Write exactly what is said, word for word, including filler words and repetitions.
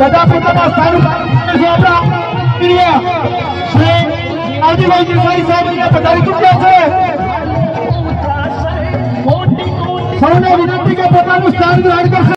બધા પોતાના સ્થાન આપણા શ્રી આદિભાઈ દેસાઈ સાહેબ પધારી ચૂક્યા છે। સૌને વિનંતી કે પોતાનું સ્થાન ગ્રહણ કરશે।